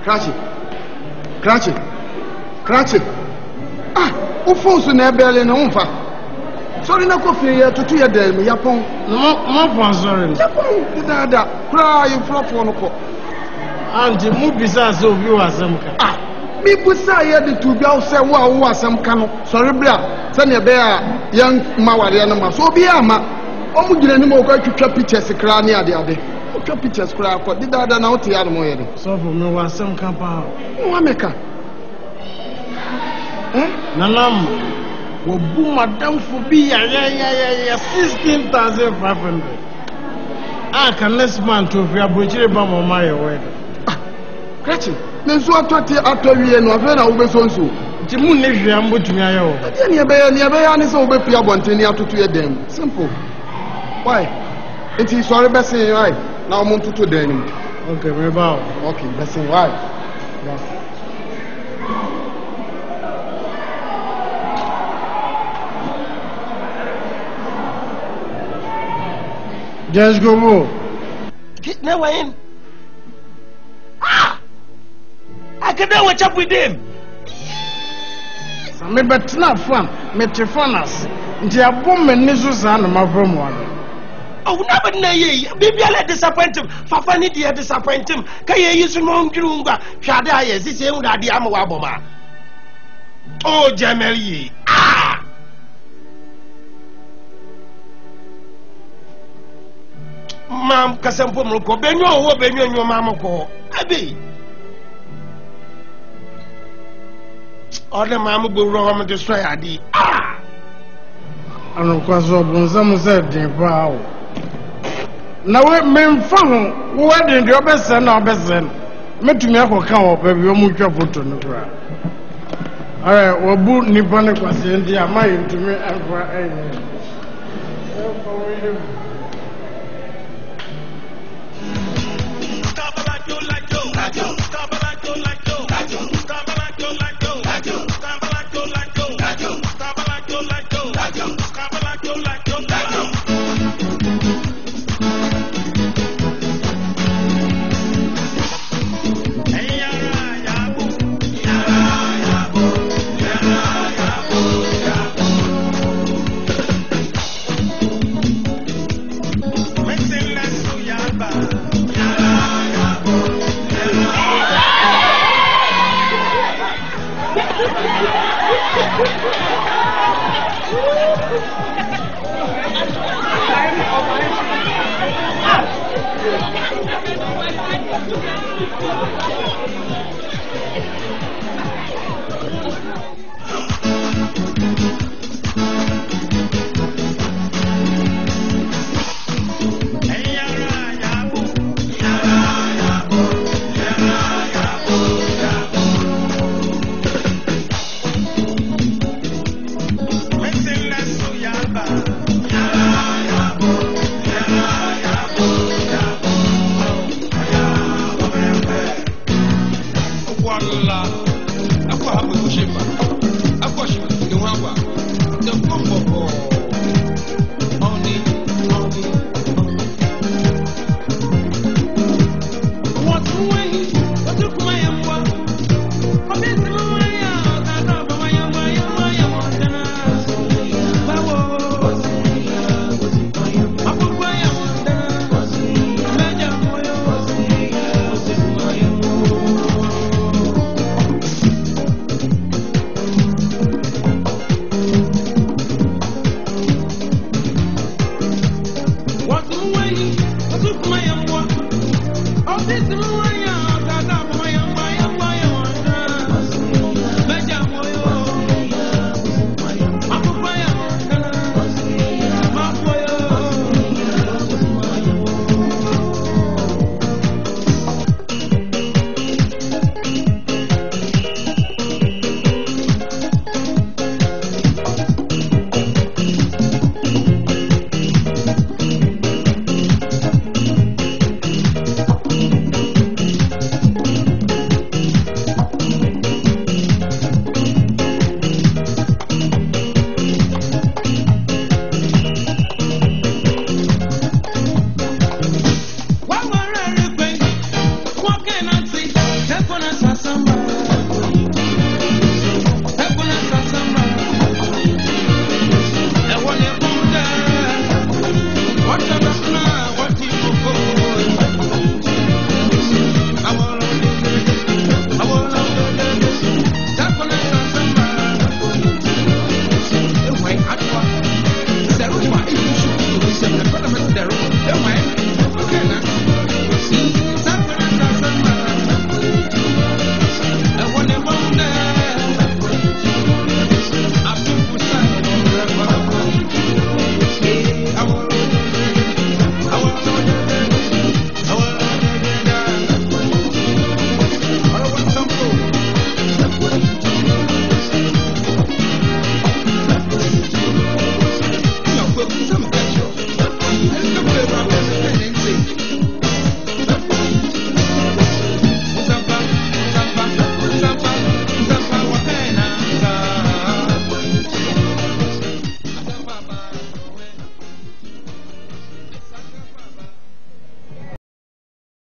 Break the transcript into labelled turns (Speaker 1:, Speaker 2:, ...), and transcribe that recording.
Speaker 1: Cratchy. Ah, o fonso na ebele na umfa. Sorry na kofi ya tutu ya del me yapon.
Speaker 2: No, sorry.
Speaker 1: Yapon dada. Kra you flop no ko.
Speaker 2: Auntie mu bisa so bi wasam ka.
Speaker 1: Ah, mi busa ya de tu bia se wo asam ka no. Sorry bra. Se na be a yan maware no ma. So bi ama. Omu gina ni mo ko twitwa pictures kra ni ade. Twitwa pictures kra ko di dada na ote ya no mo ye de.
Speaker 2: So for me wasam ka pa.
Speaker 1: Wa meka.
Speaker 2: Nanam, we boom madam for be 16,500. Ah, can this man to be a butcher by my way?
Speaker 1: Cratchy, there's what after we and Wavena over so.
Speaker 2: Jimun, if you are putting me out.
Speaker 1: Never is over Piabonte to them. Simple. Why? It is sorry, Bessie, right? Now I'm on to them.
Speaker 2: Okay, we bow.
Speaker 1: Okay, Bessie, why?
Speaker 2: Just go more.
Speaker 3: Get no way in. Ah! I can know what's up with him.
Speaker 2: Me but not fun. Metrophonus. The woman is on my room one.
Speaker 3: Oh, never nay. Maybe I'll disappoint him. Fafani dear disappoint him. Can you use your own grunga? Shada is this young daddy Amawaboma. Oh, Jameli. Ah! Mam kasampo mko benyo wo benyo nyo mam ko abi ode mam gboro ho me destroy adi ah
Speaker 2: anu kwaso bonzam se din pa o na we memfa ho wo den de obese na obese metumi akoka wo ba bi o mu twa photo no kra ara wo bu nipa ne kwase ndi amaye ntumi akwa
Speaker 4: This